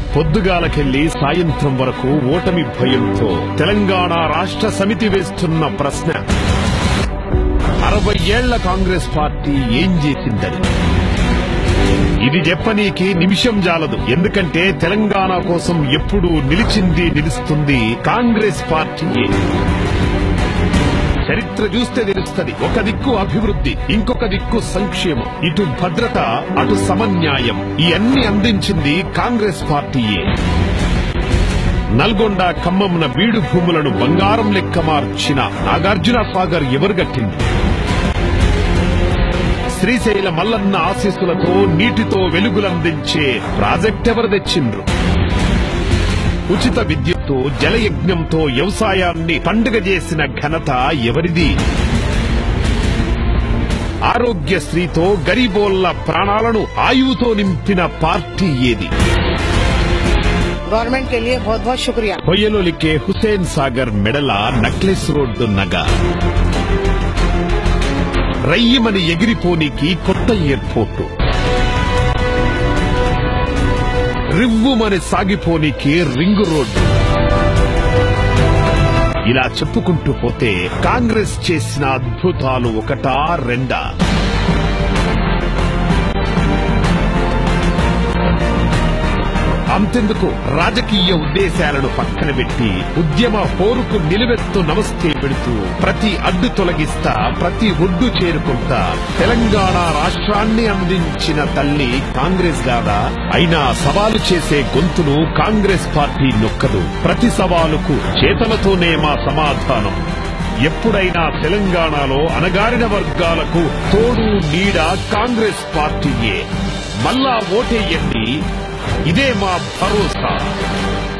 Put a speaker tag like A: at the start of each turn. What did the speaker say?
A: పొద్దుగాలకెళ్లి సాయంత్రం వరకు ఓటమి భయంతో తెలంగాణ రాష్ట్ర సమితి వేస్తున్న ప్రశ్న, 60 ఏళ్ల కాంగ్రెస్ పార్టీ ఏం చేసిందని. ఇది చెప్పనీకి నిమిషం జాలదు. ఎందుకంటే తెలంగాణ కోసం ఎప్పుడూ నిలుస్తుంది కాంగ్రెస్ పార్టీయే. చరిత్ర చూస్తే తెలుస్తుంది. ఒక దిక్కు అభివృద్ధి, ఇంకొక దిక్కు సంక్షేమం, ఇటు భద్రత, అటు సమన్యాయం, ఇవన్నీ అందించింది కాంగ్రెస్ పార్టీయే. నల్గొండ, ఖమ్మంన బీడు భూములను బంగారం లెక్క మార్చిన నాగార్జున సాగర్ ఎవరు గట్టింది? శ్రీశైల మల్లన్న ఆశీస్సులతో నీటితో వెలుగులందించే ప్రాజెక్ట్ ఎవరు తెచ్చిండ్రు? ఉచిత విద్యుత్తు, జలయజ్ఞంతో వ్యవసాయాన్ని పండుగ చేసిన ఘనత ఎవరిది? ఆరోగ్యశ్రీతో గరీబోళ్ల ప్రాణాలను ఆయువుతో నింపిన పార్టీ ఏది?
B: गवर्नमेंट के लिए बहुत बहुत शुक्रिया.
A: కొయ్యలోలికే హుసేన్ సాగర్ మెడల నక్లెస్ రోడ్డు నగ, రయ్యమని ఎగిరిపోనికి కొత్త ఎయిర్పోర్టు, రివ్వుమని సాగిపోనికి రింగు రోడ్డు. ఇలా చెప్పుకుంటూ పోతే కాంగ్రెస్ చేసిన అద్భుతాలు ఒకటా రెండా? అంతెందుకు, రాజకీయ ఉద్దేశాలను పక్కన పెట్టి ఉద్యమ పోరుకు నిలువెత్తు నమస్తే పెడుతూ ప్రతి అడ్డు తొలగిస్తా, ప్రతి ఒడ్డు చేరుకుంటా తెలంగాణ రాష్ట్రాన్ని అందించిన తల్లి కాంగ్రెస్ గాదా? అయినా సవాలు చేసే గొంతును కాంగ్రెస్ పార్టీ నొక్కదు. ప్రతి సవాలుకు చేతలతోనే మా సమాధానం. ఎప్పుడైనా తెలంగాణలో అణగారిన వర్గాలకు తోడు నీడ కాంగ్రెస్ పార్టీయే. మళ్ళా ఓటేయండి, ఇదే మా భరోసా.